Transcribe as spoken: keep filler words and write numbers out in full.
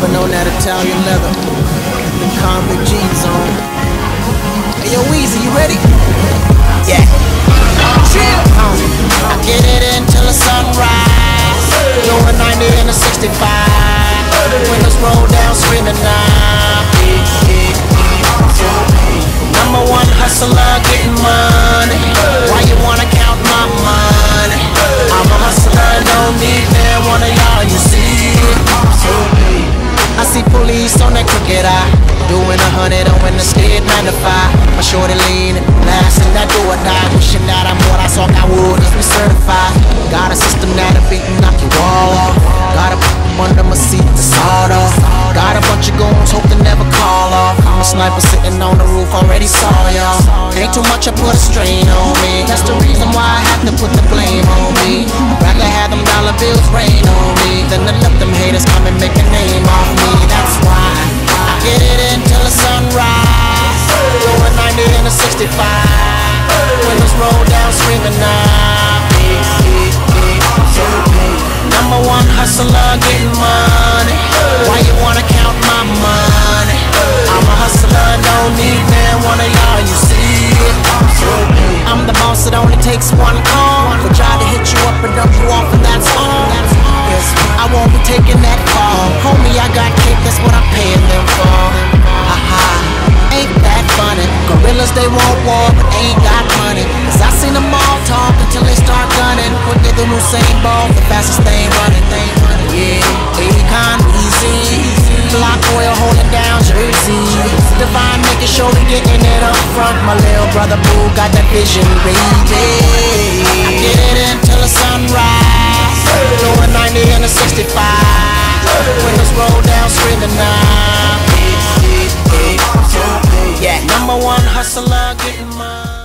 Rubbing on that Italian leather, the convict jeans on. Hey yo, Weezy, you ready? Yeah. Chill. Uh, I get it until the sunrise. Doing ninety in a sixty-five. Windows roll down, screaming now. Number one hustler, getting money. Why you wanna count my money? I'm a hustler, don't need that one of y'all, you see. I see police on that crooked eye, doing a hundred on when the state magnified. My shorty leaning, blasting that do or die, wishing that I'm what I saw I would if we certified. Got a system that'll beat and knock your wall off. Got a under my seat to sawed off. Got a bunch of goons, hope they never call off. I'm a sniper sitting on the roof, already saw y'all. Ain't too much, I put a strain on me. That's the reason why I have to put the blame on me. I'd rather have them dollar bills rain on me than to let them haters come and make a name off me. That's why I get it until the sunrise. Going ninety in a sixty-five. Windows roll down, screaming now. Number one hustler, getting money. Why you wanna count my money? I'm a hustler, don't need man, one of y'all, you see it. I'm the boss, it only takes one call. We try to hit you up and dump you off, and that's all. Yes, I won't be taking that call. Homie, I got cake, that's what I'm paying them for. Haha, ain't that funny? Gorillas, they want war, but ain't got money. Cause I seen them all talk until they start gunning. Quicker than Usain Bolt, the fastest thing running. Yeah, Akon, easy. Block oil holding down Jersey. Divine making sure we getting it up front. My little brother Boo got that vision, baby. I get it until the sunrise. Doing ninety in a sixty-five. Windows roll down, screaming now. Yeah, number one hustler, getting money.